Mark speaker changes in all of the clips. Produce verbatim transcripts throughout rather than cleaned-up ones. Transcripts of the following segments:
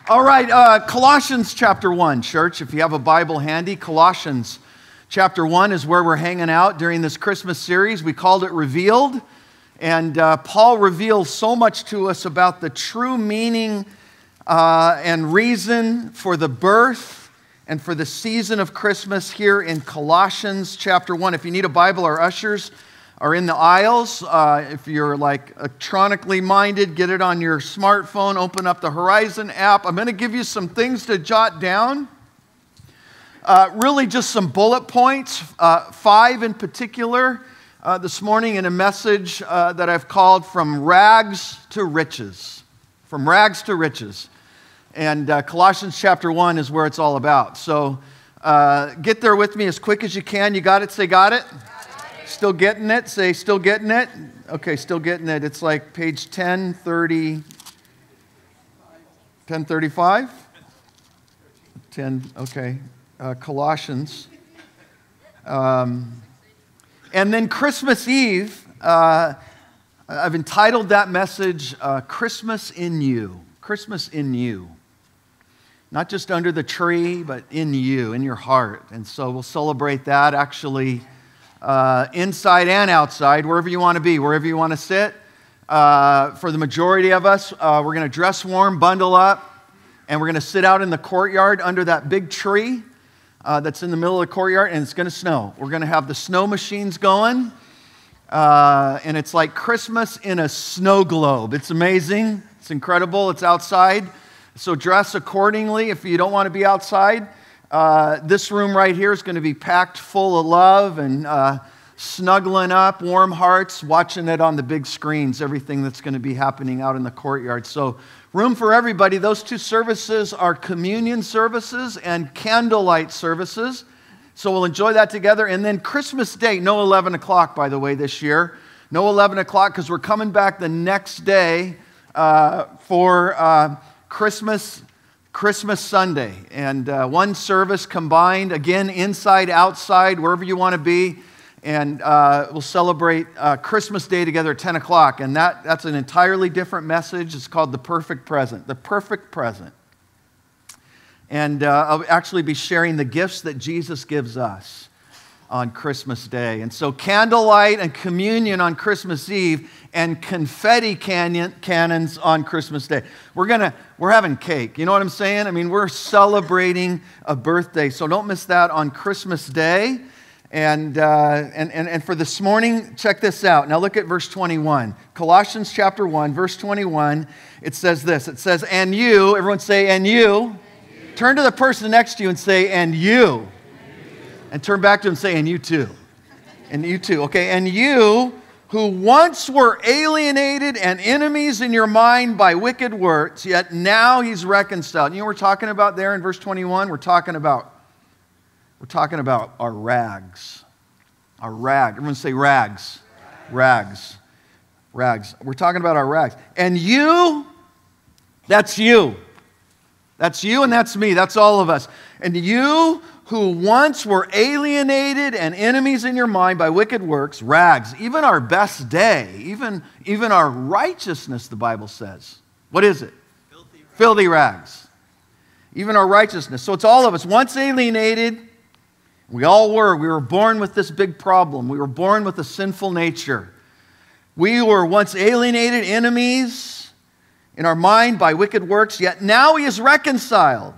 Speaker 1: All right, uh, Colossians chapter one, church. If you have a Bible handy, Colossians chapter one is where we're hanging out during this Christmas series. We called it Revealed. And uh, Paul reveals so much to us about the true meaning uh, and reason for the birth and for the season of Christmas here in Colossians chapter one. If you need a Bible, our ushers are in the aisles. Uh, if you're like electronically minded, get it on your smartphone, open up the Horizon app. I'm going to give you some things to jot down. Uh, really just some bullet points, uh, five in particular. Uh, this morning in a message uh, that I've called From Rags to Riches. From Rags to Riches. And uh, Colossians chapter one is where it's all about. So uh, get there with me as quick as you can. You got it? Say, got it? Got it. Still getting it? Say, still getting it? Okay, still getting it. It's like page ten thirty, ten thirty-five? ten, okay. Uh, Colossians. Um... And then Christmas Eve, uh, I've entitled that message, uh, Christmas in You. Christmas in You. Not just under the tree, but in you, in your heart. And so we'll celebrate that actually uh, inside and outside, wherever you want to be, wherever you want to sit. Uh, for the majority of us, uh, we're going to dress warm, bundle up, and we're going to sit out in the courtyard under that big tree. Uh, that's in the middle of the courtyard, and it's going to snow. We're going to have the snow machines going, uh, and it's like Christmas in a snow globe. It's amazing. It's incredible. It's outside. So dress accordingly if you don't want to be outside. Uh, this room right here is going to be packed full of love and uh, snuggling up, warm hearts, watching it on the big screens, everything that's going to be happening out in the courtyard. So room for everybody. Those two services are communion services and candlelight services. So we'll enjoy that together. And then Christmas Day, no eleven o'clock, by the way, this year. No eleven o'clock because we're coming back the next day uh, for uh, Christmas, Christmas Sunday. And uh, one service combined, again, inside, outside, wherever you want to be. And uh, we'll celebrate uh, Christmas Day together at ten o'clock. And that, that's an entirely different message. It's called The Perfect Present. The Perfect Present. And uh, I'll actually be sharing the gifts that Jesus gives us on Christmas Day. And so candlelight and communion on Christmas Eve and confetti canyon, cannons on Christmas Day. We're gonna, we're having cake. You know what I'm saying? I mean, we're celebrating a birthday. So don't miss that on Christmas Day. And, uh, and, and, and for this morning, check this out. Now look at verse twenty-one. Colossians chapter one, verse twenty-one. It says this. It says, and you, everyone say, and you. And you. Turn to the person next to you and say, and you. And you. And turn back to him and say, and you too. And you too. Okay, and you who once were alienated and enemies in your mind by wicked works, yet now he's reconciled. You know what we're talking about there in verse twenty-one? We're talking about We're talking about our rags. Our rag. Everyone say rags. Rags. Rags. We're talking about our rags. And you, that's you. That's you and that's me. That's all of us. And you who once were alienated and enemies in your mind by wicked works, rags, even our best day, even, even our righteousness, the Bible says. What is it? Filthy rags. Filthy rags. Even our righteousness. So it's all of us. Once alienated, we all were. We were born with this big problem. We were born with a sinful nature. We were once alienated, enemies in our mind by wicked works, yet now he is reconciled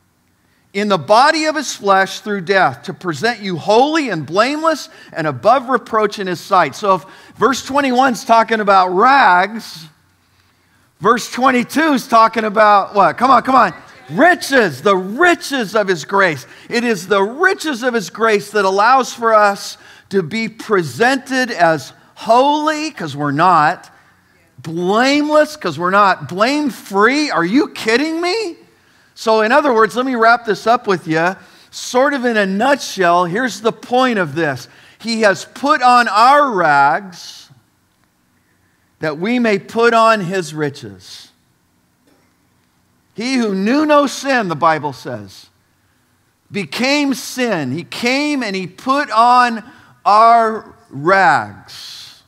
Speaker 1: in the body of his flesh through death to present you holy and blameless and above reproach in his sight. So if verse twenty-one is talking about rags, verse twenty-two is talking about what? Come on, come on. Riches, the riches of his grace. It is the riches of his grace that allows for us to be presented as holy, because we're not, blameless, because we're not, blame-free. Are you kidding me? So in other words, let me wrap this up with you. Sort of in a nutshell, here's the point of this. He has put on our rags that we may put on his riches. He who knew no sin, the Bible says, became sin. He came and he put on our rags.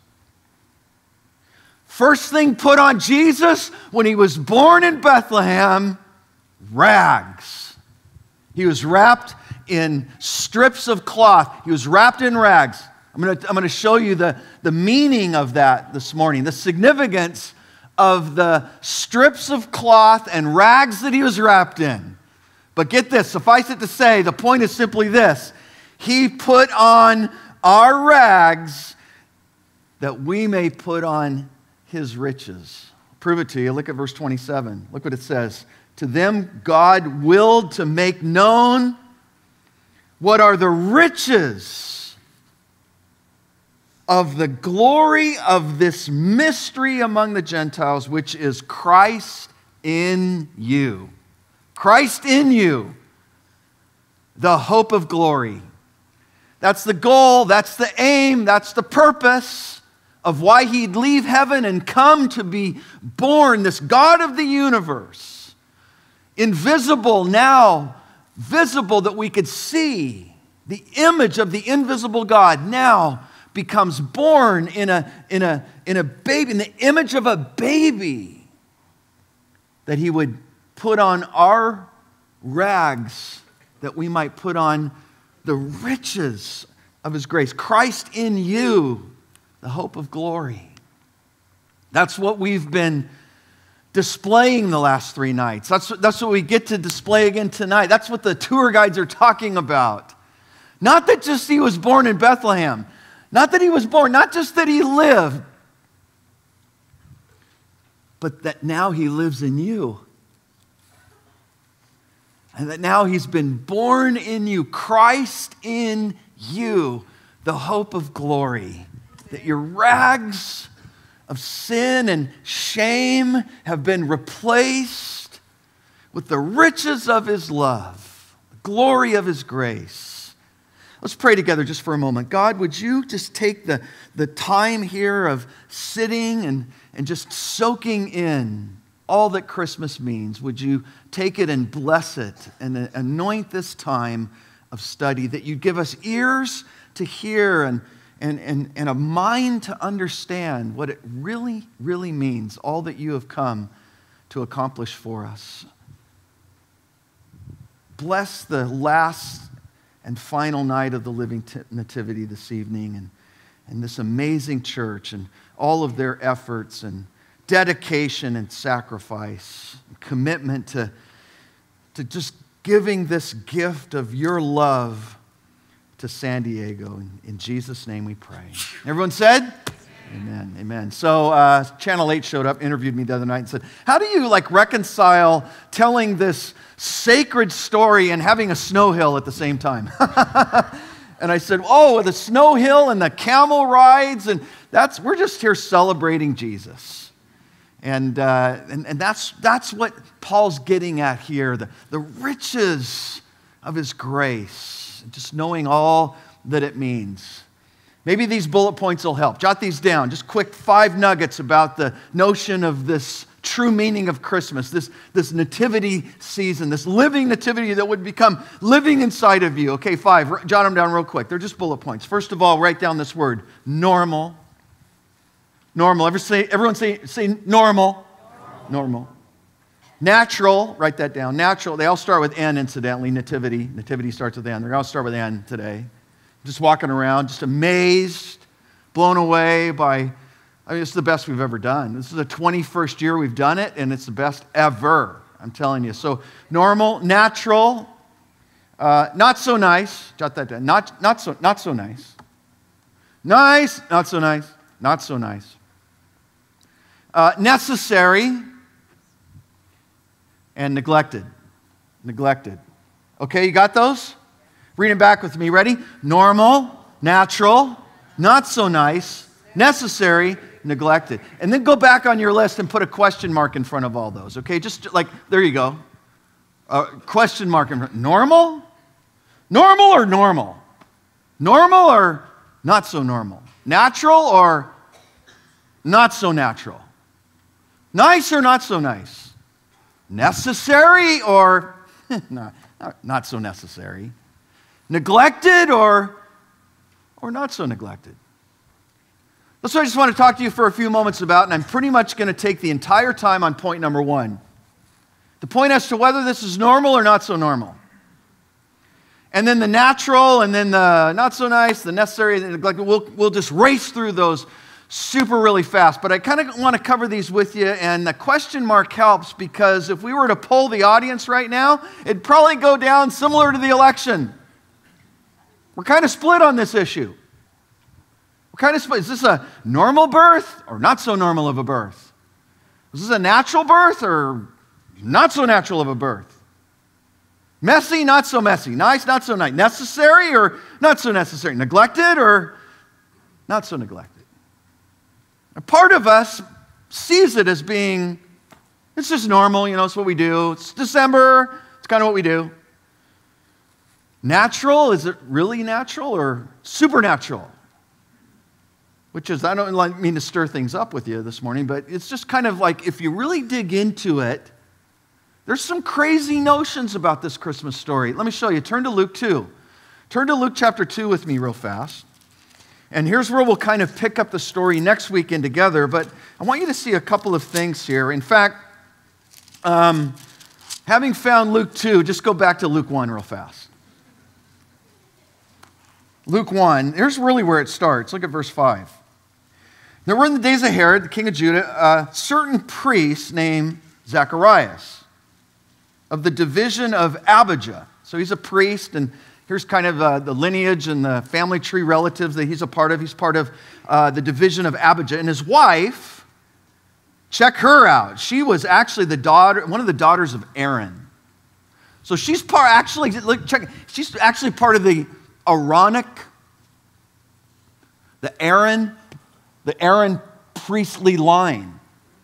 Speaker 1: First thing put on Jesus when he was born in Bethlehem rags. He was wrapped in strips of cloth. He was wrapped in rags. I'm going to, I'm going to show you the, the meaning of that this morning, the significance of the strips of cloth and rags that he was wrapped in. But get this, suffice it to say, the point is simply this. He put on our rags that we may put on his riches. I'll prove it to you. Look at verse twenty-seven. Look what it says. To them God willed to make known what are the riches of the glory of this mystery among the Gentiles, which is Christ in you. Christ in you, the hope of glory. That's the goal, that's the aim, that's the purpose of why he'd leave heaven and come to be born, this God of the universe. Invisible, now visible, that we could see. The image of the invisible God now becomes born in a, in a, in a baby, in the image of a baby, that he would put on our rags that we might put on the riches of his grace. Christ in you, the hope of glory. That's what we've been displaying the last three nights. That's, that's what we get to display again tonight. That's what the tour guides are talking about. Not that just he was born in Bethlehem. Not that he was born, not just that he lived, but that now he lives in you. And that now he's been born in you, Christ in you, the hope of glory. That your rags of sin and shame have been replaced with the riches of his love, the glory of his grace. Let's pray together just for a moment. God, would you just take the, the time here of sitting and, and just soaking in all that Christmas means? Would you take it and bless it and anoint this time of study, that you'd give us ears to hear and, and, and, and a mind to understand what it really, really means, all that you have come to accomplish for us. Bless the last and final night of the Living Nativity this evening, and, and this amazing church and all of their efforts and dedication and sacrifice, and commitment to, to just giving this gift of your love to San Diego. In, in Jesus' name we pray. Everyone said? Amen, amen. So uh, Channel eight showed up, interviewed me the other night and said, how do you like reconcile telling this sacred story and having a snow hill at the same time? And I said, oh, the snow hill and the camel rides, and that's, we're just here celebrating Jesus. And, uh, and, and that's, that's what Paul's getting at here, the, the riches of his grace, just knowing all that it means. Maybe these bullet points will help. Jot these down. Just quick five nuggets about the notion of this true meaning of Christmas, this, this nativity season, this living nativity that would become living inside of you. Okay, five. Jot them down real quick. They're just bullet points. First of all, write down this word, normal. Normal. Ever say, everyone say, say normal. Normal. Normal. Natural. Write that down. Natural. They all start with N, incidentally. Nativity. Nativity starts with N. They all start with N today. Just walking around, just amazed, blown away by, I mean, it's the best we've ever done. This is the twenty-first year we've done it, and it's the best ever, I'm telling you. So normal, natural, uh, not so nice. Jot that down. Not, not, so, not so nice. Nice, not so nice. Not so nice. Uh, necessary and neglected. Neglected. Okay, you got those? Read them back with me. Ready? Normal, natural, not so nice, necessary, neglected. And then go back on your list and put a question mark in front of all those. Okay, just like, there you go. Uh, question mark in front. Normal? Normal or normal? Normal or not so normal? Natural or not so natural? Nice or not so nice? Necessary or not, not so necessary? Neglected or, or not so neglected? That's what I just want to talk to you for a few moments about, and I'm pretty much going to take the entire time on point number one. to point as to whether this is normal or not so normal. And then the natural, and then the not so nice, the necessary, the neglected. We'll, we'll just race through those super really fast. But I kind of want to cover these with you, and the question mark helps because if we were to poll the audience right now, it'd probably go down similar to the election. We're kind of split on this issue. We're kind of split. Is this a normal birth or not so normal of a birth? Is this a natural birth or not so natural of a birth? Messy, not so messy. Nice, not so nice. Necessary or not so necessary. Neglected or not so neglected. A part of us sees it as being, it's just normal, you know, it's what we do. It's December, it's kind of what we do. Natural, is it really natural or supernatural? Which is, I don't mean to stir things up with you this morning, but it's just kind of like if you really dig into it, there's some crazy notions about this Christmas story. Let me show you. Turn to Luke two. Turn to Luke chapter two with me real fast. And here's where we'll kind of pick up the story next weekend together. But I want you to see a couple of things here. In fact, um, having found Luke two, just go back to Luke one real fast. Luke one, here's really where it starts. Look at verse five. There were in the days of Herod, the king of Judah, a certain priest named Zacharias, of the division of Abijah. So he's a priest, and here's kind of uh, the lineage and the family tree relatives that he's a part of. He's part of uh, the division of Abijah. And his wife, check her out. She was actually the daughter, one of the daughters of Aaron. So she's part, actually, look, check, she's actually part of the Aaronic, the Aaron, the Aaron priestly line.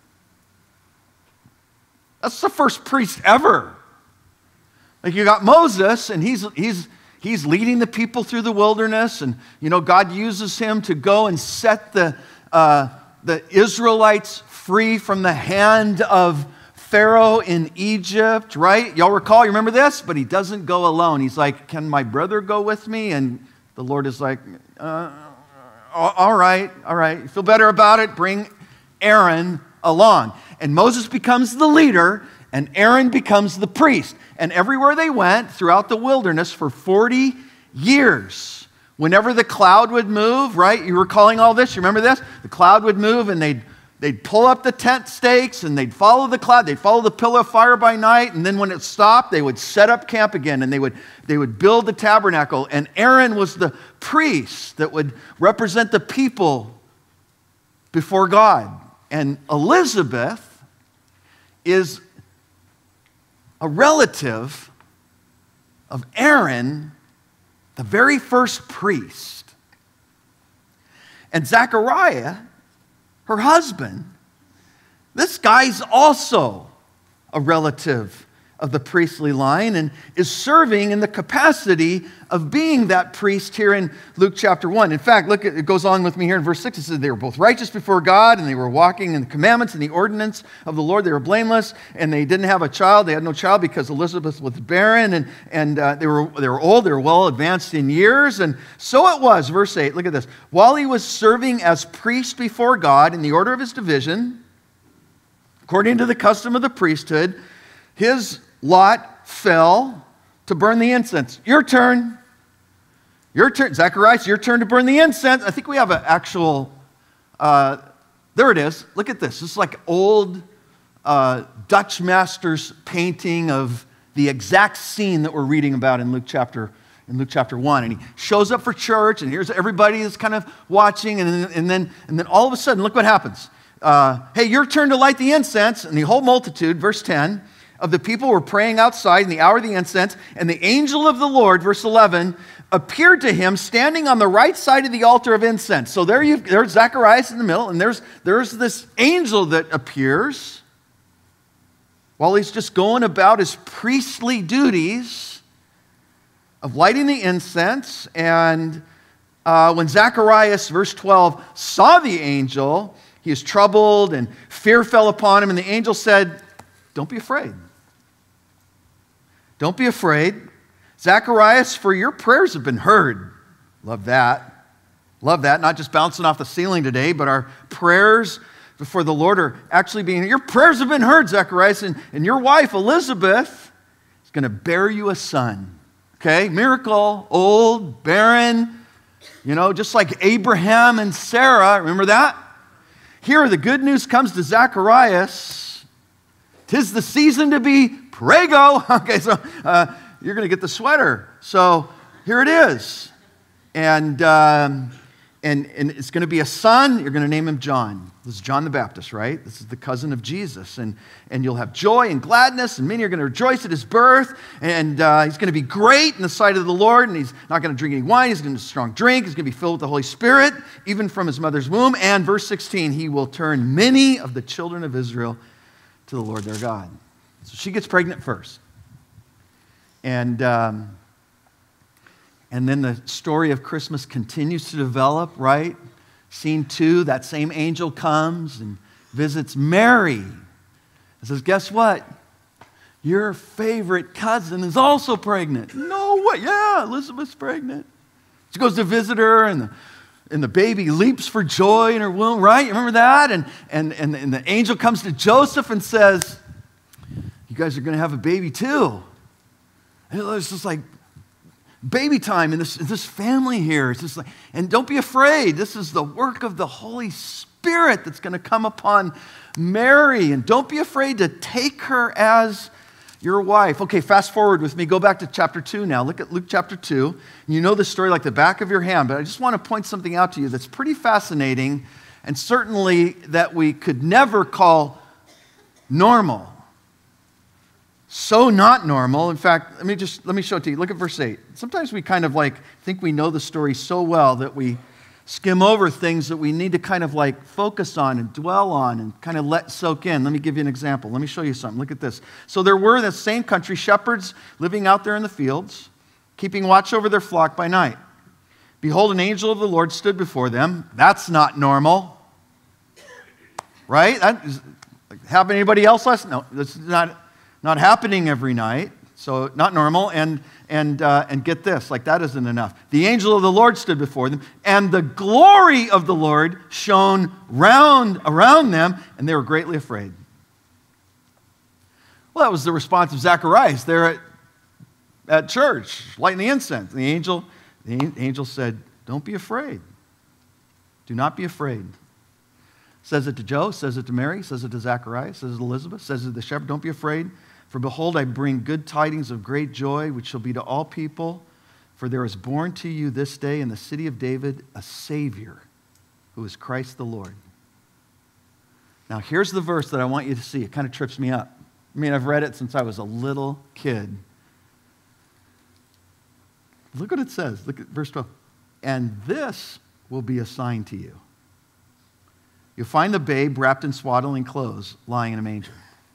Speaker 1: That's the first priest ever. Like you got Moses, and he's he's he's leading the people through the wilderness, and you know God uses him to go and set the uh, the Israelites free from the hand of Pharaoh in Egypt. Right? Y'all recall? You remember this? But he doesn't go alone. He's like, "Can my brother go with me?" And the Lord is like, uh, "All right, all right. You feel better about it? Bring Aaron along." And Moses becomes the leader, and Aaron becomes the priest. And everywhere they went throughout the wilderness for forty years, whenever the cloud would move, right? You were calling all this, you remember this? The cloud would move, and they'd, they'd pull up the tent stakes, and they'd follow the cloud. They'd follow the pillar of fire by night, and then when it stopped, they would set up camp again, and they would, they would build the tabernacle. And Aaron was the priest that would represent the people before God. And Elizabeth is a relative of Aaron, the very first priest. And Zechariah, her husband, this guy's also a relative of the priestly line and is serving in the capacity of being that priest here in Luke chapter one. In fact, look, it goes on with me here in verse six. It says they were both righteous before God, and they were walking in the commandments and the ordinance of the Lord. They were blameless, and they didn't have a child. They had no child because Elizabeth was barren, and, and uh, they were, they were old. They were well advanced in years. And so it was, verse eight, look at this. While he was serving as priest before God in the order of his division, according to the custom of the priesthood, his lot fell to burn the incense. Your turn. Your turn. Zacharias, your turn to burn the incense. I think we have an actual, uh, there it is. Look at this. This is like old uh, Dutch master's painting of the exact scene that we're reading about in Luke chapter in Luke chapter one. And he shows up for church, and here's everybody that's kind of watching, and then, and then, and then all of a sudden, look what happens. Uh, hey, your turn to light the incense. And the whole multitude, verse ten, of the people were praying outside in the hour of the incense, and the angel of the Lord, verse eleven, appeared to him standing on the right side of the altar of incense. So there you, there's Zacharias in the middle, and there's, there's this angel that appears while he's just going about his priestly duties of lighting the incense. And uh, when Zacharias, verse twelve, saw the angel, he is troubled, and fear fell upon him, and the angel said, "Don't be afraid. Don't be afraid. Zacharias, for your prayers have been heard." Love that. Love that. Not just bouncing off the ceiling today, but our prayers before the Lord are actually being, your prayers have been heard, Zacharias, and, and your wife, Elizabeth, is going to bear you a son. Okay, miracle, old, barren, you know, just like Abraham and Sarah. Remember that? Here, the good news comes to Zacharias. 'Tis the season to be prego. Okay, so uh, you're going to get the sweater. So here it is. And, um, and, and it's going to be a son. You're going to name him John. This is John the Baptist, right? This is the cousin of Jesus. And, and you'll have joy and gladness, and many are going to rejoice at his birth. And uh, he's going to be great in the sight of the Lord, and he's not going to drink any wine. He's going to strong drink. He's going to be filled with the Holy Spirit, even from his mother's womb. And verse sixteen, he will turn many of the children of Israel to the Lord their God. So she gets pregnant first. And, um, and then the story of Christmas continues to develop, right? Scene two, that same angel comes and visits Mary. And says, guess what? Your favorite cousin is also pregnant. No way. Yeah, Elizabeth's pregnant. She goes to visit her, and the, and the baby leaps for joy in her womb, right? You remember that? And, and, and, and the angel comes to Joseph and says, you guys are going to have a baby too. And it's just like baby time in this, in this family here. It's just like, and don't be afraid. This is the work of the Holy Spirit that's going to come upon Mary. And don't be afraid to take her as your wife. Okay, fast forward with me. Go back to chapter two now. Look at Luke chapter two. You know the story like the back of your hand, but I just want to point something out to you that's pretty fascinating, and certainly that we could never call normal. So not normal. In fact, let me just let me show it to you. Look at verse eight. Sometimes we kind of like think we know the story so well that we skim over things that we need to kind of like focus on and dwell on and kind of let soak in. Let me give you an example. Let me show you something. Look at this. So there were in the same country shepherds living out there in the fields, keeping watch over their flock by night. Behold, an angel of the Lord stood before them. That's not normal. Right? That is, happened to anybody else last night? No, that's not Not happening every night, so not normal. And and uh, and get this, like that isn't enough. The angel of the Lord stood before them, and the glory of the Lord shone round around them, and they were greatly afraid. Well, that was the response of Zacharias there at, at church, lighting the incense. The angel, the angel said, "Don't be afraid. Do not be afraid." Says it to Joe, says it to Mary, says it to Zacharias, says it to Elizabeth, says it to the shepherd. Don't be afraid. For behold, I bring good tidings of great joy, which shall be to all people. For there is born to you this day in the city of David a Savior, who is Christ the Lord. Now, here's the verse that I want you to see. It kind of trips me up. I mean, I've read it since I was a little kid. Look what it says. Look at verse twelve. And this will be a sign to you. You'll find the babe wrapped in swaddling clothes, lying in a manger.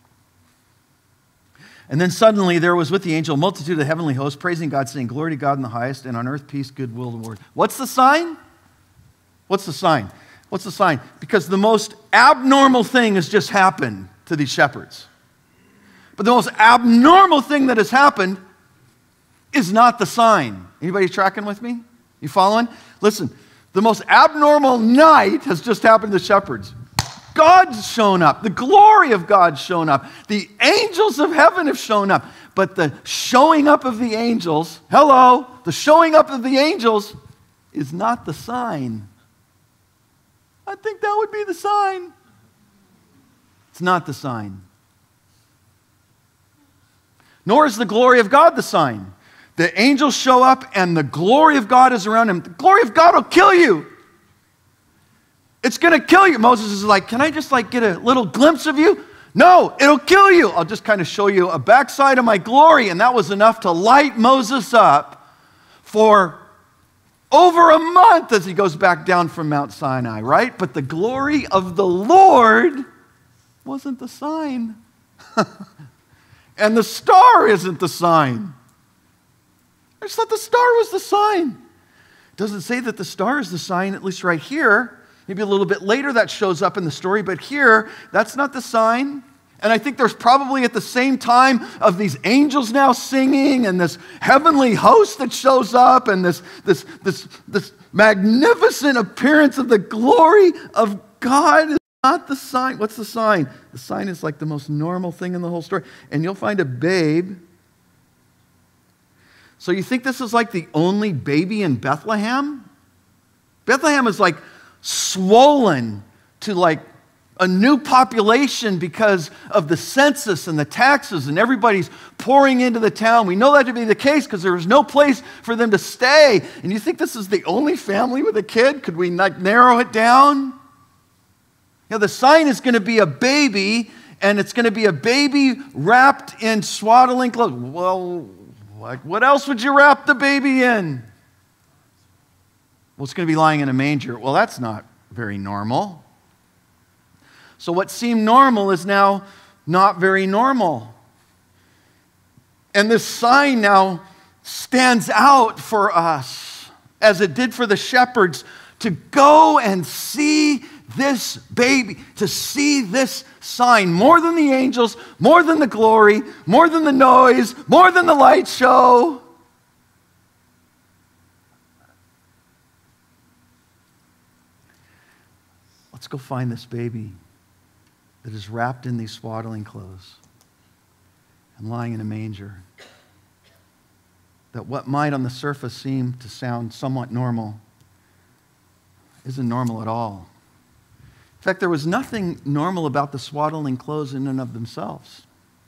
Speaker 1: And then suddenly there was with the angel a multitude of the heavenly hosts, praising God, saying, Glory to God in the highest, and on earth peace, goodwill toward. What's the sign? What's the sign? What's the sign? Because the most abnormal thing has just happened to these shepherds. But the most abnormal thing that has happened is not the sign. Anybody tracking with me? You following? Listen, the most abnormal night has just happened to the shepherds. God's shown up. The glory of God's shown up. The angels of heaven have shown up. But the showing up of the angels, hello, the showing up of the angels is not the sign. I think that would be the sign. It's not the sign. Nor is the glory of God the sign. The angels show up and the glory of God is around him. The glory of God will kill you. It's going to kill you. Moses is like, can I just like get a little glimpse of you? No, it'll kill you. I'll just kind of show you a backside of my glory. And that was enough to light Moses up for over a month as he goes back down from Mount Sinai, right? But the glory of the Lord wasn't the sign. And the star isn't the sign. I just thought the star was the sign. It doesn't say that the star is the sign, at least right here. Maybe a little bit later that shows up in the story, but here, that's not the sign. And I think there's probably at the same time of these angels now singing and this heavenly host that shows up and this, this, this, this magnificent appearance of the glory of God. not the sign. What's the sign? The sign is like the most normal thing in the whole story. And you'll find a babe. So you think this is like the only baby in Bethlehem? Bethlehem is like swollen to like a new population because of the census and the taxes, and everybody's pouring into the town. We know that to be the case because there was no place for them to stay. And you think this is the only family with a kid? Could we like narrow it down? You know, the sign is going to be a baby, and it's going to be a baby wrapped in swaddling clothes. Well, like, what else would you wrap the baby in? Well, it's going to be lying in a manger. Well, that's not very normal. So what seemed normal is now not very normal. And this sign now stands out for us, as it did for the shepherds, to go and see this baby, to see this sign, more than the angels, more than the glory, more than the noise, more than the light show. Let's go find this baby that is wrapped in these swaddling clothes and lying in a manger. That what might on the surface seem to sound somewhat normal isn't normal at all. In fact, there was nothing normal about the swaddling clothes in and of themselves.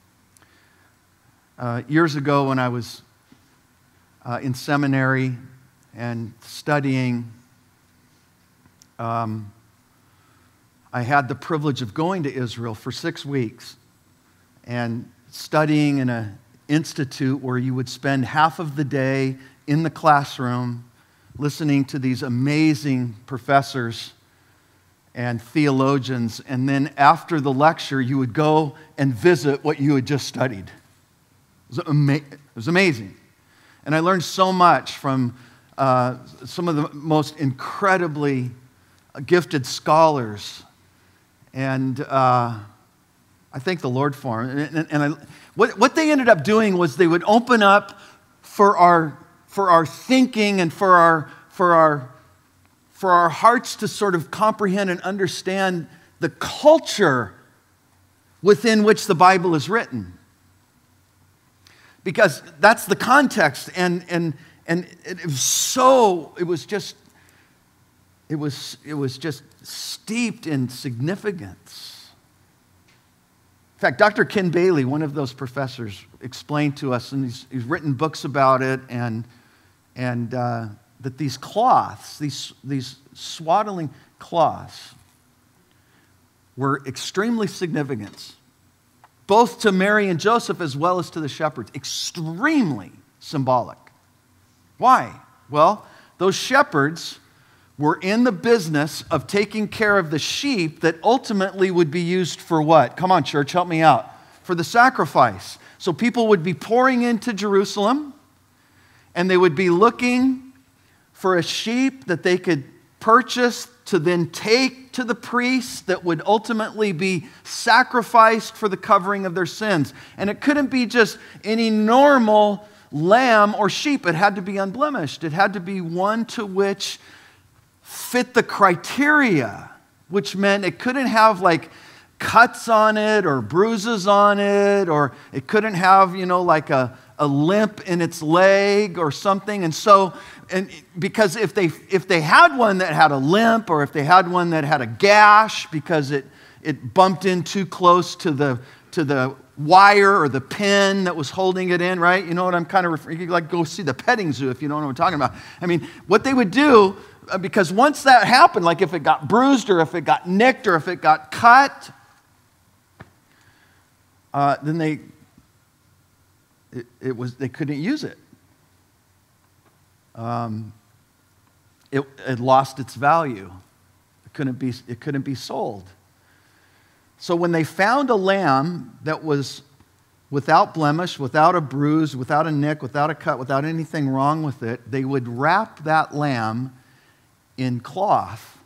Speaker 1: Uh, years ago, when I was uh, in seminary and studying, um, I had the privilege of going to Israel for six weeks and studying in an institute where you would spend half of the day in the classroom listening to these amazing professors and theologians, and then after the lecture, you would go and visit what you had just studied. It was, ama- it was amazing. And I learned so much from uh, some of the most incredibly gifted scholars. And uh, I thank the Lord for them. And, and, and I, what, what they ended up doing was they would open up for our, for our thinking and for our, for our for our hearts to sort of comprehend and understand the culture within which the Bible is written. Because that's the context, and and and it was so, it was just, it was, it was just steeped in significance. In fact, Doctor Ken Bailey, one of those professors, explained to us, and he's, he's written books about it, and and uh, that these cloths, these, these swaddling cloths, were extremely significant, both to Mary and Joseph as well as to the shepherds. Extremely symbolic. Why? Well, those shepherds were in the business of taking care of the sheep that ultimately would be used for what? Come on, church, help me out. For the sacrifice. So people would be pouring into Jerusalem, and they would be looking for a sheep that they could purchase to then take to the priests that would ultimately be sacrificed for the covering of their sins. And it couldn't be just any normal lamb or sheep. It had to be unblemished. It had to be one to which fit the criteria, which meant it couldn't have like cuts on it or bruises on it, or it couldn't have, you know, like a, a limp in its leg or something. And so, and because if they if they had one that had a limp, or if they had one that had a gash because it it bumped in too close to the to the wire or the pin that was holding it in, right? You know what I'm kind of referring, you like go see the petting zoo if you don't know what I'm talking about. I mean, what they would do, because once that happened, like if it got bruised or if it got nicked or if it got cut, uh, then they it, it was they couldn't use it. Um, it, it lost its value. It couldn't be, it couldn't be sold. So when they found a lamb that was without blemish, without a bruise, without a nick, without a cut, without anything wrong with it, they would wrap that lamb in cloth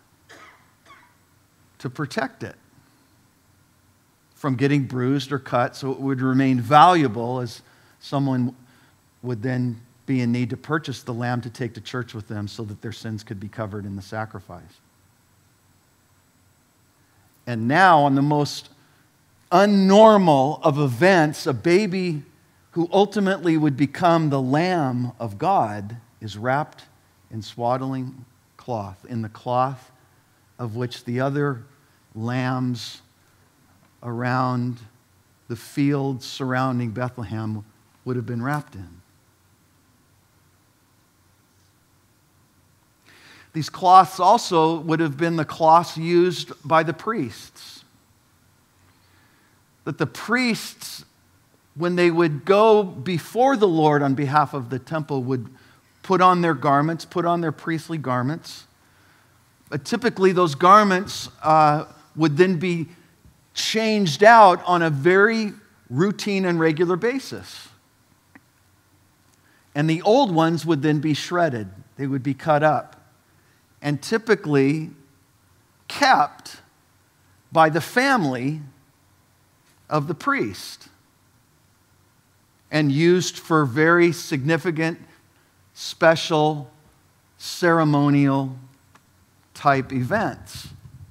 Speaker 1: to protect it from getting bruised or cut, so it would remain valuable as someone would then be in need to purchase the lamb to take to church with them so that their sins could be covered in the sacrifice. And now, on the most unnormal of events, a baby who ultimately would become the Lamb of God is wrapped in swaddling cloth, in the cloth of which the other lambs around the fields surrounding Bethlehem would have been wrapped in. These cloths also would have been the cloths used by the priests. That the priests, when they would go before the Lord on behalf of the temple, would put on their garments, put on their priestly garments. But typically those garments uh, would then be changed out on a very routine and regular basis. And the old ones would then be shredded. They would be cut up. And typically kept by the family of the priest and used for very significant, special, ceremonial type events.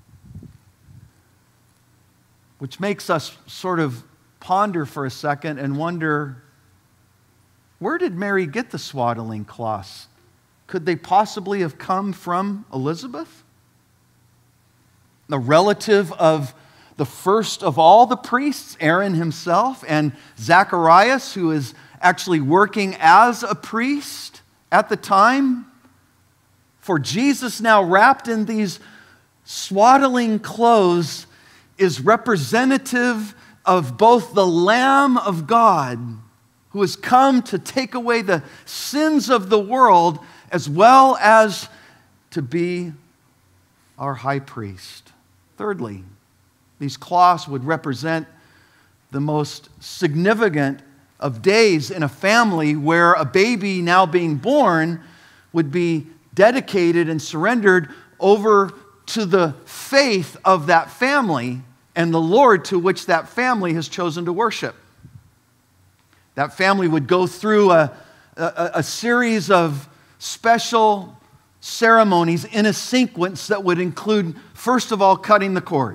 Speaker 1: Which makes us sort of ponder for a second and wonder, where did Mary get the swaddling cloths? Could they possibly have come from Elizabeth? The relative of the first of all the priests, Aaron himself, and Zacharias, who is actually working as a priest at the time. For Jesus, now wrapped in these swaddling clothes, is representative of both the Lamb of God, who has come to take away the sins of the world, as well as to be our high priest. Thirdly, these cloths would represent the most significant of days in a family where a baby now being born would be dedicated and surrendered over to the faith of that family and the Lord to which that family has chosen to worship. That family would go through a, a, a series of special ceremonies in a sequence that would include, first of all, cutting the cord.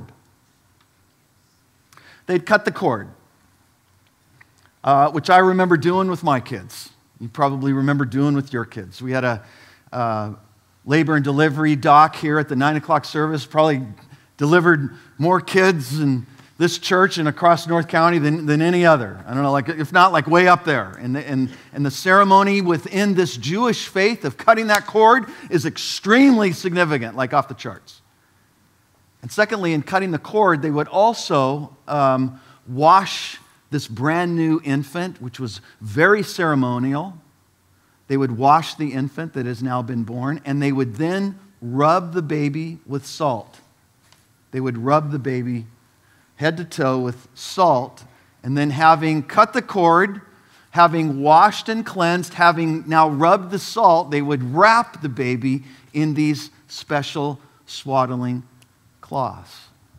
Speaker 1: They'd cut the cord, uh, which I remember doing with my kids. You probably remember doing with your kids. We had a uh, labor and delivery doc here at the nine o'clock service, probably delivered more kids in this church and across North County than, than any other. I don't know, like if not like way up there. And the, and, and the ceremony within this Jewish faith of cutting that cord is extremely significant, like off the charts. And secondly, in cutting the cord, they would also um, wash this brand new infant, which was very ceremonial. They would wash the infant that has now been born, and they would then rub the baby with salt. They would rub the baby head to toe with salt, and then having cut the cord, having washed and cleansed, having now rubbed the salt, they would wrap the baby in these special swaddling cloths.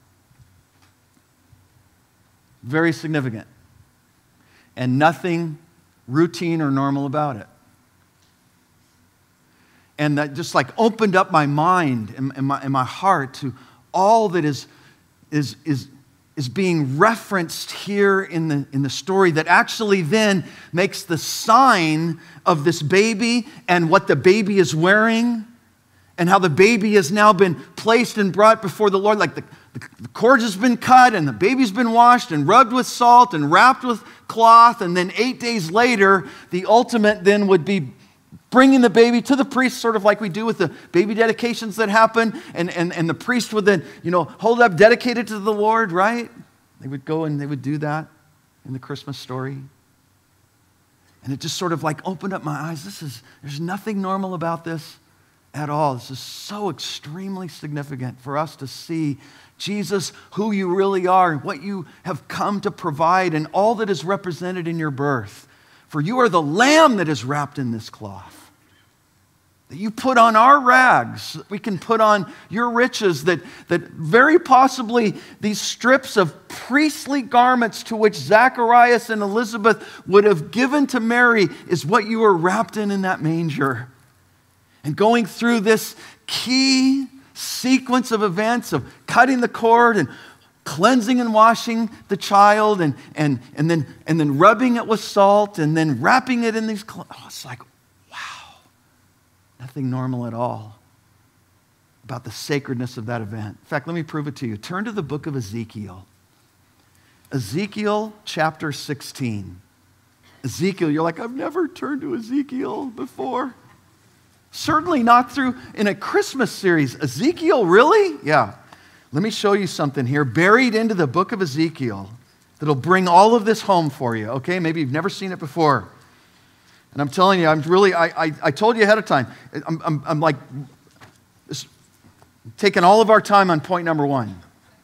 Speaker 1: Very significant. And nothing routine or normal about it. And that just like opened up my mind and, and, my, and my heart to all that is, is, is, is being referenced here in the, in the story that actually then makes the sign of this baby and what the baby is wearing and how the baby has now been placed and brought before the Lord. Like the, the, the cord has been cut and the baby's been washed and rubbed with salt and wrapped with cloth. And then eight days later, the ultimate then would be bringing the baby to the priest, sort of like we do with the baby dedications that happen. And, and, and the priest would then, you know, hold up, dedicated to the Lord, right? They would go and they would do that in the Christmas story. And it just sort of like opened up my eyes. This is, there's nothing normal about this at all. This is so extremely significant for us to see Jesus, who you really are, and what you have come to provide, and all that is represented in your birth. For you are the Lamb that is wrapped in this cloth. That you put on our rags, we can put on your riches, that, that very possibly these strips of priestly garments to which Zacharias and Elizabeth would have given to Mary is what you were wrapped in in that manger. And going through this key sequence of events of cutting the cord and cleansing and washing the child and, and, and, then, and then rubbing it with salt and then wrapping it in these clothes. Oh, it's like, wow, nothing normal at all about the sacredness of that event. In fact, let me prove it to you. Turn to the book of Ezekiel. Ezekiel chapter sixteen. Ezekiel, you're like, I've never turned to Ezekiel before. Certainly not through in a Christmas series. Ezekiel, really? Yeah. Let me show you something here buried into the book of Ezekiel that'll bring all of this home for you, okay? Maybe you've never seen it before. And I'm telling you, I'm really, I, I, I told you ahead of time, I'm, I'm, I'm like taking all of our time on point number one.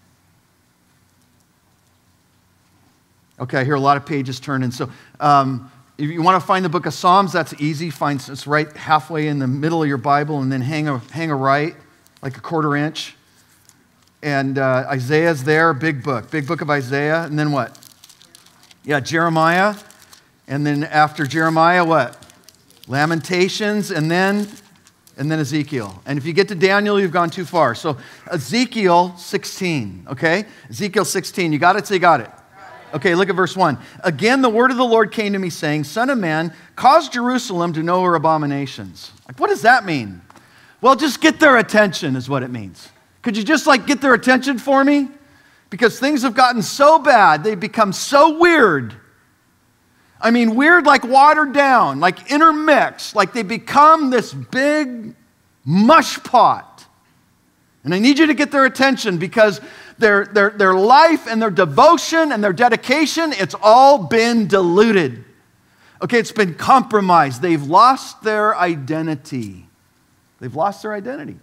Speaker 1: Okay, I hear a lot of pages turning. So um, if you want to find the book of Psalms, that's easy. Find it's right halfway in the middle of your Bible and then hang a, hang a right, like a quarter inch. And uh, Isaiah's there, big book, big book of Isaiah. And then what? Yeah, Jeremiah. And then after Jeremiah, what? Lamentations, and then, and then Ezekiel. And if you get to Daniel, you've gone too far. So Ezekiel sixteen, okay? Ezekiel sixteen, you got it? Say got it. Okay, look at verse one. Again, the word of the Lord came to me saying, Son of man, cause Jerusalem to know her abominations. Like, what does that mean? Well, just get their attention is what it means. Could you just like get their attention for me? Because things have gotten so bad, they've become so weird. I mean, weird like watered down, like intermixed, like they become this big mush pot. And I need you to get their attention because their, their, their life and their devotion and their dedication, it's all been diluted. Okay, it's been compromised. They've lost their identity. They've lost their identity.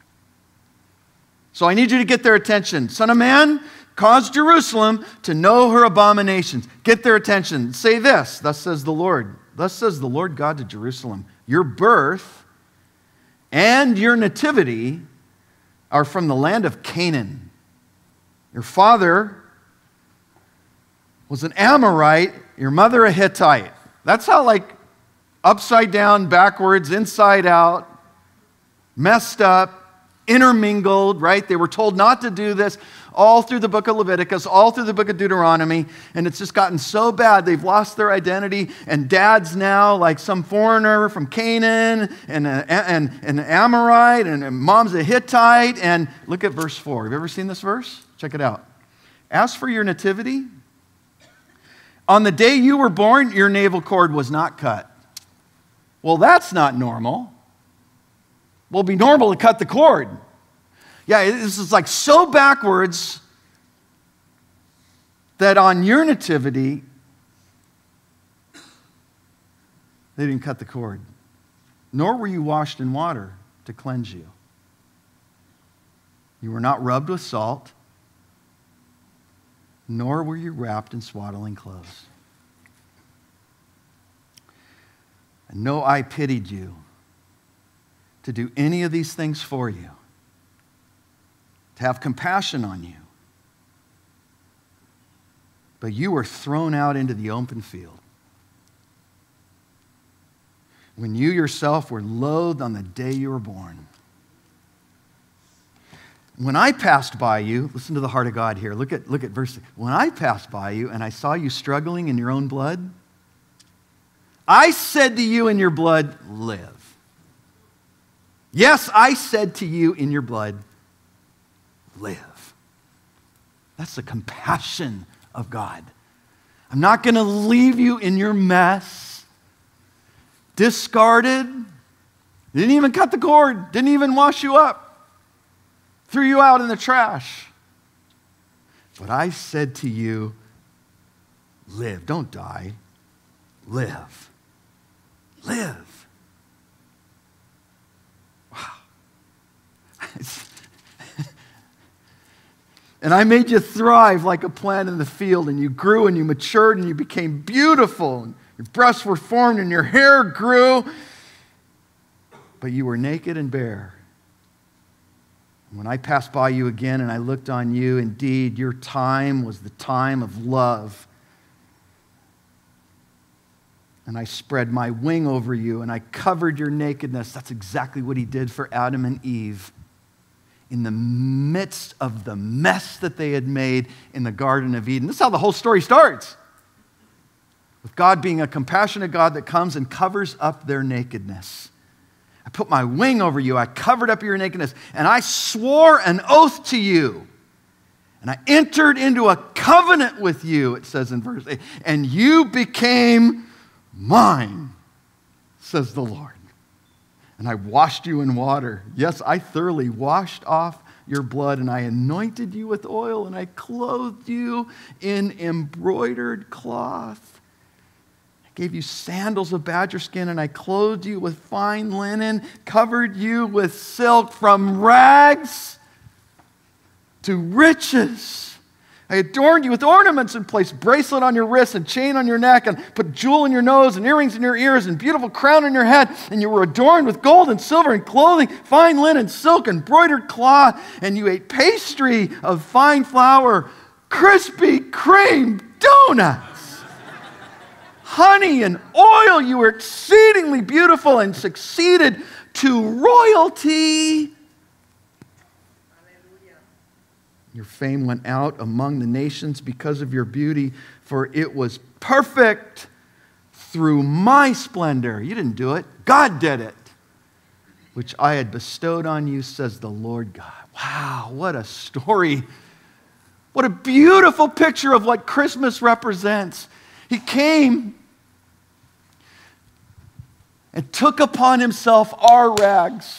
Speaker 1: So I need you to get their attention. Son of man, cause Jerusalem to know her abominations. Get their attention. Say this, thus says the Lord. Thus says the Lord God to Jerusalem. Your birth and your nativity are from the land of Canaan. Your father was an Amorite, your mother a Hittite. That's how like upside down, backwards, inside out, messed up, intermingled, right? They were told not to do this all through the book of Leviticus, all through the book of Deuteronomy, and it's just gotten so bad they've lost their identity, and dad's now like some foreigner from Canaan, and, a, and, and an Amorite, and, and mom's a Hittite, and look at verse four. Have you ever seen this verse? Check it out. As for your nativity, on the day you were born, your navel cord was not cut. Well, that's not normal. Well, it'd be normal to cut the cord. Yeah, this is like so backwards that on your nativity, they didn't cut the cord. Nor were you washed in water to cleanse you. You were not rubbed with salt, nor were you wrapped in swaddling clothes. And no eye pitied you to do any of these things for you, to have compassion on you. But you were thrown out into the open field, when you yourself were loathed on the day you were born. When I passed by you, listen to the heart of God here. Look at, look at verse six. When I passed by you and I saw you struggling in your own blood, I said to you in your blood, live. Yes, I said to you in your blood, live. That's the compassion of God. I'm not going to leave you in your mess, discarded, didn't even cut the cord, didn't even wash you up. Threw you out in the trash. But I said to you, live. Don't die. Live. Live. Wow. And I made you thrive like a plant in the field, and you grew and you matured and you became beautiful. And your breasts were formed and your hair grew. But you were naked and bare. When I passed by you again and I looked on you, indeed, your time was the time of love. And I spread my wing over you and I covered your nakedness. That's exactly what he did for Adam and Eve. in the midst of the mess that they had made in the Garden of Eden. This is how the whole story starts. With God being a compassionate God that comes and covers up their nakedness. I put my wing over you. I covered up your nakedness. And I swore an oath to you. And I entered into a covenant with you, it says in verse eight. And you became mine, says the Lord. And I washed you in water. Yes, I thoroughly washed off your blood, and I anointed you with oil, and I clothed you in embroidered cloth. I gave you sandals of badger skin, and I clothed you with fine linen, covered you with silk from rags to riches. I adorned you with ornaments and placed bracelet on your wrist and chain on your neck and put jewel in your nose and earrings in your ears and beautiful crown on your head. And you were adorned with gold and silver and clothing, fine linen, silk, embroidered cloth. And you ate pastry of fine flour, Krispy Kreme donuts, honey and oil. You were exceedingly beautiful and succeeded to royalty. Your fame went out among the nations because of your beauty, for it was perfect through my splendor. You didn't do it. God did it, which I had bestowed on you, says the Lord God. Wow, what a story. What a beautiful picture of what Christmas represents. He came and took upon himself our rags,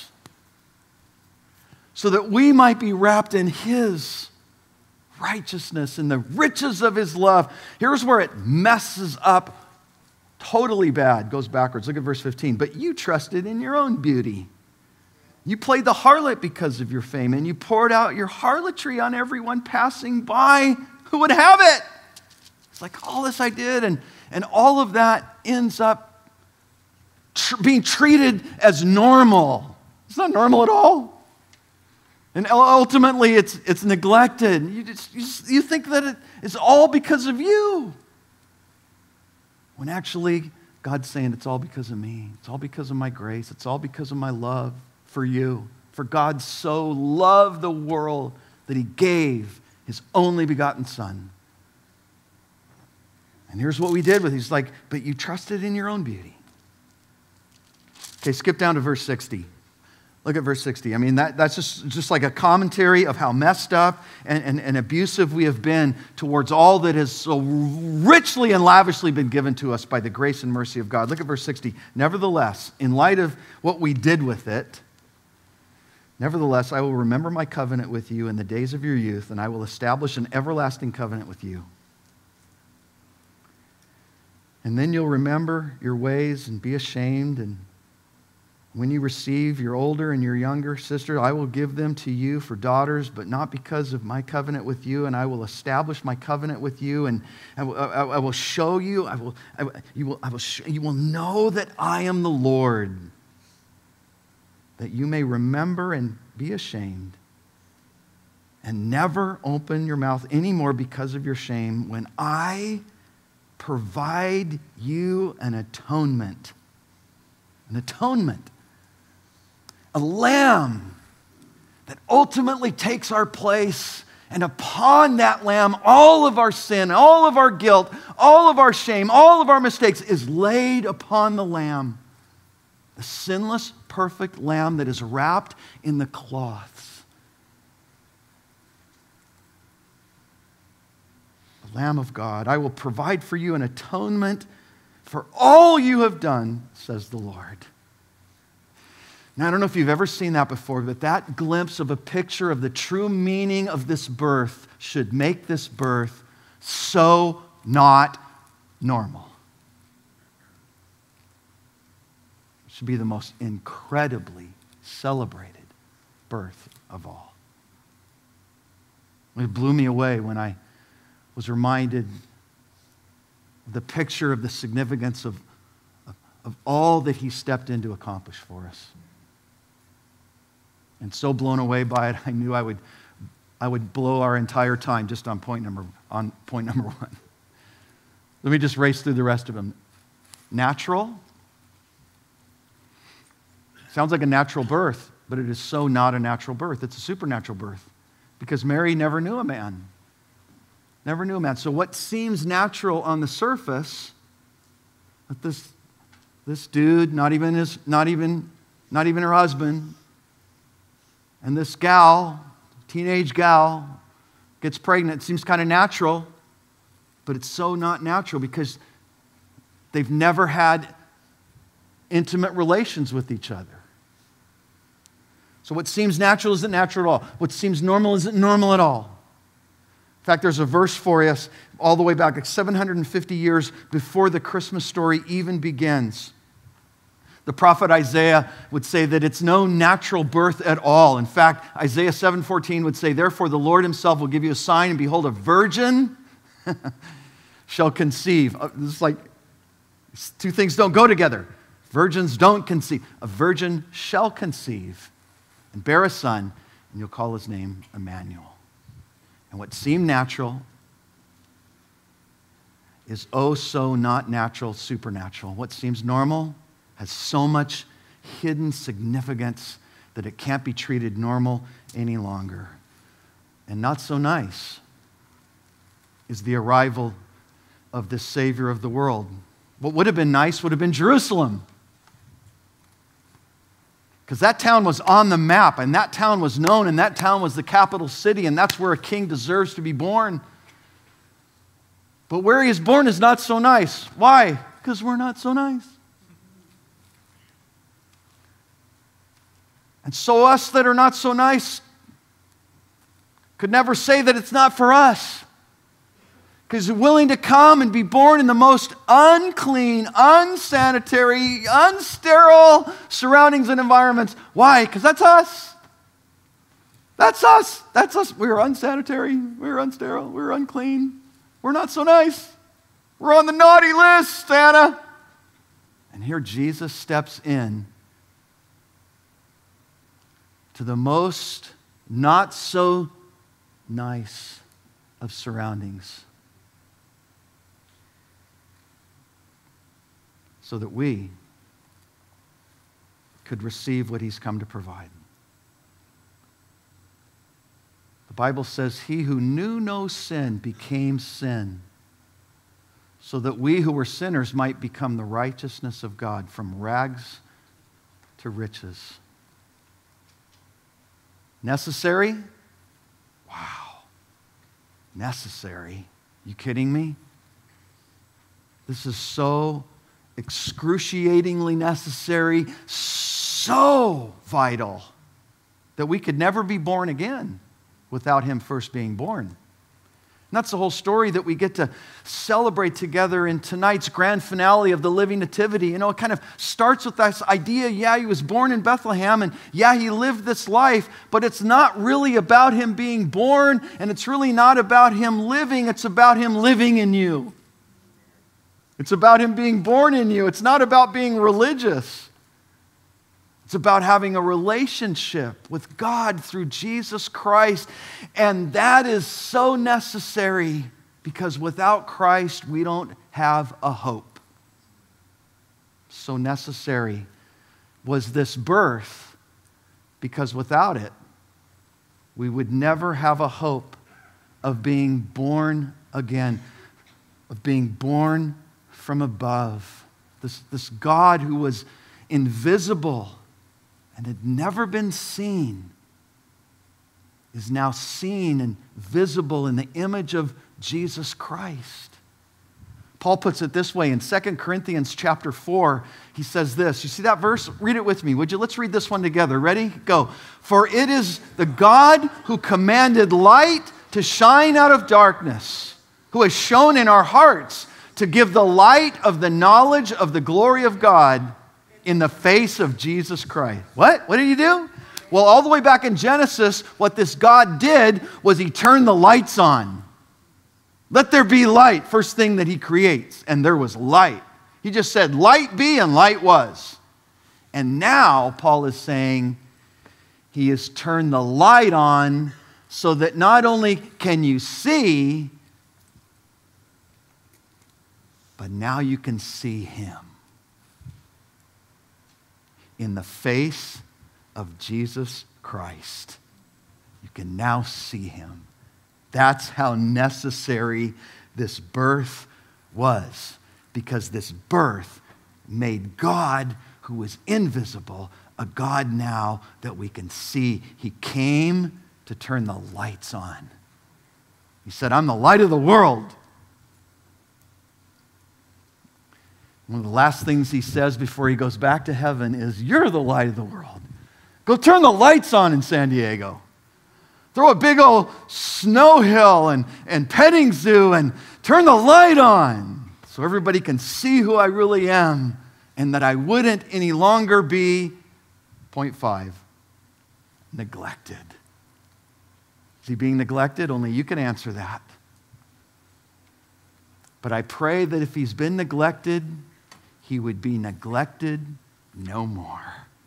Speaker 1: so that we might be wrapped in his righteousness and the riches of his love. Here's where it messes up totally bad, goes backwards. Look at verse fifteen. But you trusted in your own beauty. You played the harlot because of your fame, and you poured out your harlotry on everyone passing by who would have it. It's like all this I did, and, and all of that ends up tr- being treated as normal. It's not normal at all. And ultimately, it's, it's neglected. You, just, you, just, you think that it, it's all because of you. When actually, God's saying it's all because of me. It's all because of my grace. It's all because of my love for you. For God so loved the world that he gave his only begotten Son. And here's what we did with it. He's like, but you trusted in your own beauty. Okay, skip down to verse sixty. Look at verse sixty. I mean, that, that's just, just like a commentary of how messed up and, and, and abusive we have been towards all that has so richly and lavishly been given to us by the grace and mercy of God. Look at verse sixty. Nevertheless, in light of what we did with it, nevertheless, I will remember my covenant with you in the days of your youth, and I will establish an everlasting covenant with you. And then you'll remember your ways and be ashamed, and when you receive your older and your younger sister, I will give them to you for daughters, but not because of my covenant with you. And I will establish my covenant with you, and I will, I, I will show you. I will. I, you will. I will. Show, you will know that I am the Lord. That you may remember and be ashamed, and never open your mouth anymore because of your shame. When I provide you an atonement, an atonement. A lamb that ultimately takes our place, and upon that lamb, all of our sin, all of our guilt, all of our shame, all of our mistakes is laid upon the lamb. The sinless, perfect lamb that is wrapped in the cloths. The Lamb of God. I will provide for you an atonement for all you have done, says the Lord. Now, I don't know if you've ever seen that before, but that glimpse of a picture of the true meaning of this birth should make this birth so not normal. It should be the most incredibly celebrated birth of all. It blew me away when I was reminded of the picture of the significance of, of, of all that he stepped in to accomplish for us. And so blown away by it, I knew I would, I would blow our entire time just on point number, on point number one. Let me just race through the rest of them. Natural. Sounds like a natural birth. but it is so not a natural birth. It's a supernatural birth because Mary never knew a man. Never knew a man. So what seems natural on the surface, but this, this dude, not even his, not even, not even her husband, and this gal, teenage gal, gets pregnant. It seems kind of natural, but it's so not natural because they've never had intimate relations with each other. So what seems natural isn't natural at all. What seems normal isn't normal at all. In fact, there's a verse for us all the way back, like seven hundred fifty years before the Christmas story even begins. The prophet Isaiah would say that it's no natural birth at all. In fact, Isaiah seven fourteen would say, therefore the Lord himself will give you a sign, and behold, a virgin shall conceive. It's like two things don't go together. Virgins don't conceive. A virgin shall conceive and bear a son, and you'll call his name Emmanuel. And what seemed natural is oh so not natural, supernatural. What seems normal has so much hidden significance that it can't be treated normal any longer. And not so nice is the arrival of this Savior of the world. What would have been nice would have been Jerusalem. Because that town was on the map, and that town was known, and that town was the capital city, and that's where a king deserves to be born. But where he is born is not so nice. Why? Because we're not so nice. And so us that are not so nice could never say that it's not for us. Because we're willing to come and be born in the most unclean, unsanitary, unsterile surroundings and environments. Why? Because that's us. That's us. That's us. We're unsanitary. We're unsterile. We're unclean. We're not so nice. We're on the naughty list, Santa. And here Jesus steps in to the most not so nice of surroundings, so that we could receive what he's come to provide. The Bible says, he who knew no sin became sin, so that we who were sinners might become the righteousness of God, from rags to riches. Necessary? Wow. Necessary? You kidding me? This is so excruciatingly necessary, so vital, that we could never be born again without him first being born. And that's the whole story that we get to celebrate together in tonight's grand finale of the Living Nativity. You know, it kind of starts with this idea, yeah, he was born in Bethlehem, and yeah, he lived this life, but it's not really about him being born, and it's really not about him living, it's about him living in you. It's about him being born in you. It's not about being religious. It's about having a relationship with God through Jesus Christ. And that is so necessary because without Christ, we don't have a hope. So necessary was this birth because without it, we would never have a hope of being born again, of being born from above. This, this God who was invisible and had never been seen is now seen and visible in the image of Jesus Christ. Paul puts it this way in Second Corinthians chapter four. He says this. You see that verse? Read it with me, would you? Let's read this one together. Ready? Go. For it is the God who commanded light to shine out of darkness, who has shone in our hearts to give the light of the knowledge of the glory of God in the face of Jesus Christ. What? What did he do? Well, all the way back in Genesis, what this God did was he turned the lights on. Let there be light, first thing that he creates. And there was light. He just said, light be, and light was. And now, Paul is saying, he has turned the light on so that not only can you see, but now you can see him in the face of Jesus Christ. You can now see him. That's how necessary this birth was, because this birth made God, who was invisible, a God now that we can see. He came to turn the lights on. He said, I'm the light of the world. One of the last things he says before he goes back to heaven is, you're the light of the world. Go turn the lights on in San Diego. Throw a big old snow hill and, and petting zoo and turn the light on so everybody can see who I really am and that I wouldn't any longer be, point five, neglected. Is he being neglected? Only you can answer that. But I pray that if he's been neglected, he would be neglected no more.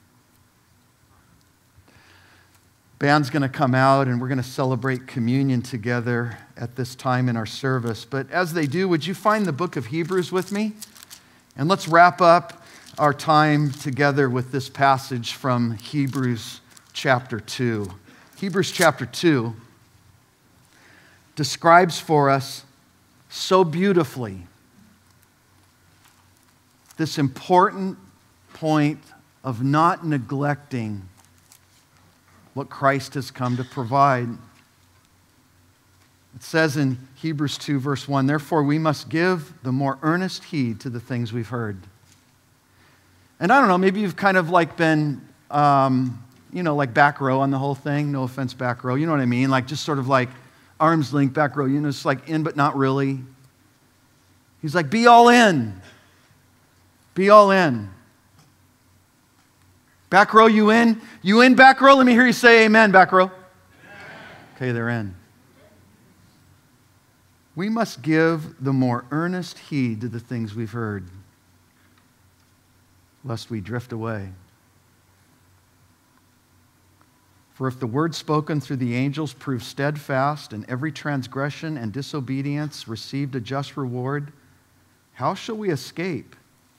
Speaker 1: Band's going to come out and we're going to celebrate communion together at this time in our service. But as they do, would you find the book of Hebrews with me? And let's wrap up our time together with this passage from Hebrews chapter two. Hebrews chapter two describes for us so beautifully this important point of not neglecting what Christ has come to provide. It says in Hebrews two, verse one, therefore we must give the more earnest heed to the things we've heard. And I don't know, maybe you've kind of like been, um, you know, like back row on the whole thing. No offense, back row. You know what I mean? Like just sort of like arm's length back row. You know, it's like in but not really. He's like, be all in. Be all in. Back row, you in? You in, back row? Let me hear you say amen, back row. Amen. Okay, they're in. We must give the more earnest heed to the things we've heard, lest we drift away. For if the word spoken through the angels proved steadfast, and every transgression and disobedience received a just reward, how shall we escape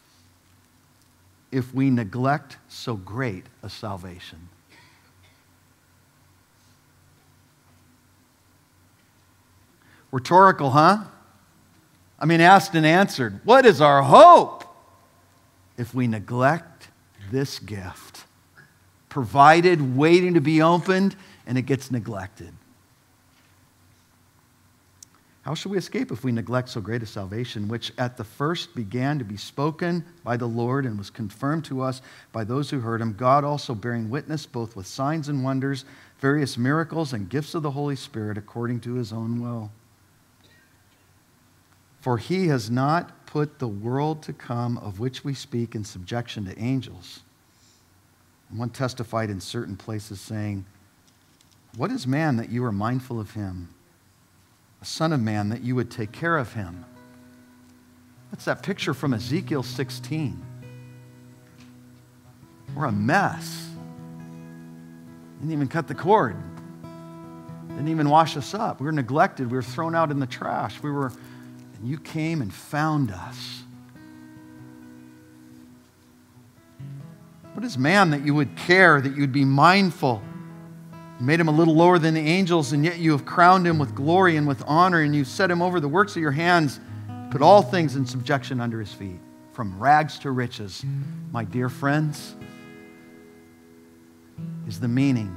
Speaker 1: if we neglect so great a salvation? Rhetorical, huh? I mean, asked and answered. What is our hope if we neglect this gift? Provided, waiting to be opened, and it gets neglected. How shall we escape if we neglect so great a salvation, which at the first began to be spoken by the Lord and was confirmed to us by those who heard him, God also bearing witness both with signs and wonders, various miracles and gifts of the Holy Spirit according to his own will? For he has not put the world to come of which we speak in subjection to angels. And one testified in certain places saying, what is man that you are mindful of him? A son of man that you would take care of him. That's that picture from Ezekiel sixteen. We're a mess. Didn't even cut the cord. Didn't even wash us up. We were neglected. We were thrown out in the trash. We were, and you came and found us. What is man that you would care, that you would be mindful? You made him a little lower than the angels, and yet you have crowned him with glory and with honor, and you set him over the works of your hands, put all things in subjection under his feet, from rags to riches. My dear friends, is the meaning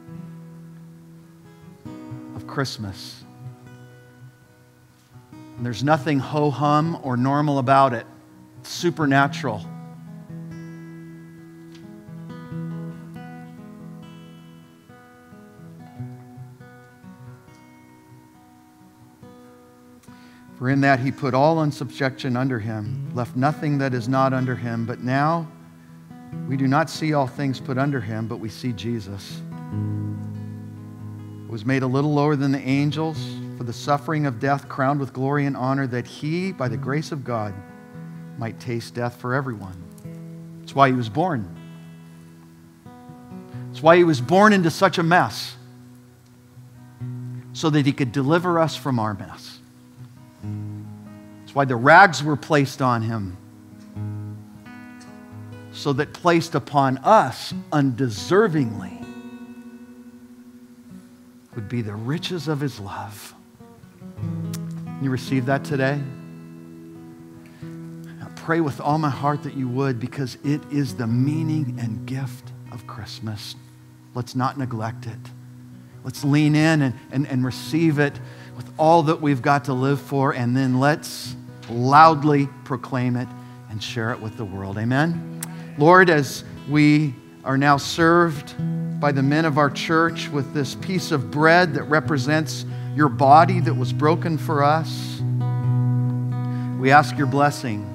Speaker 1: of Christmas. And there's nothing ho-hum or normal about it. It's supernatural. For in that he put all in subjection under him, left nothing that is not under him. But now we do not see all things put under him, but we see Jesus, who was made a little lower than the angels, for the suffering of death, crowned with glory and honor, that he, by the grace of God, might taste death for everyone. That's why he was born. That's why he was born into such a mess, so that he could deliver us from our mess. Why the rags were placed on him, so that placed upon us undeservingly would be the riches of his love. You receive that today? I pray with all my heart that you would, because it is the meaning and gift of Christmas. Let's not neglect it. Let's lean in and, and, and receive it with all that we've got to live for, and then let's loudly proclaim it and share it with the world. Amen? Lord, as we are now served by the men of our church with this piece of bread that represents your body that was broken for us, we ask your blessing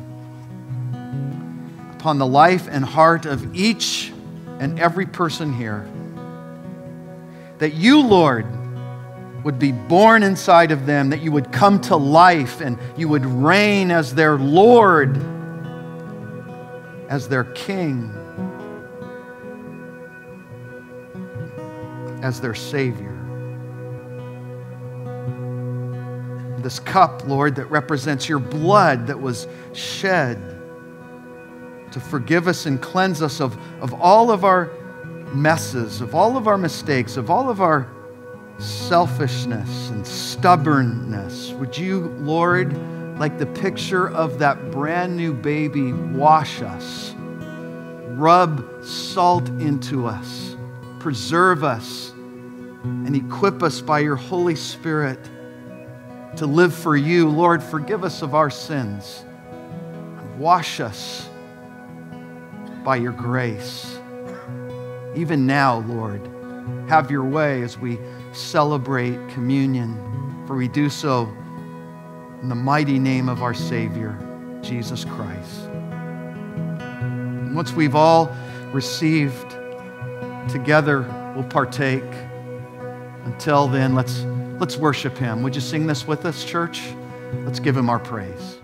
Speaker 1: upon the life and heart of each and every person here, that you, Lord, would be born inside of them, that you would come to life and you would reign as their Lord, as their King, as their Savior. This cup, Lord, that represents your blood that was shed to forgive us and cleanse us of, of all of our messes, of all of our mistakes, of all of our selfishness and stubbornness. Would you, Lord, like the picture of that brand new baby, wash us, rub salt into us, preserve us, and equip us by your Holy Spirit to live for you. Lord, forgive us of our sins. Wash us by your grace. Even now, Lord, have your way as we celebrate communion, for we do so in the mighty name of our Savior, Jesus Christ. And once we've all received, together we'll partake. Until then, let's, let's worship him. Would you sing this with us, church? Let's give him our praise.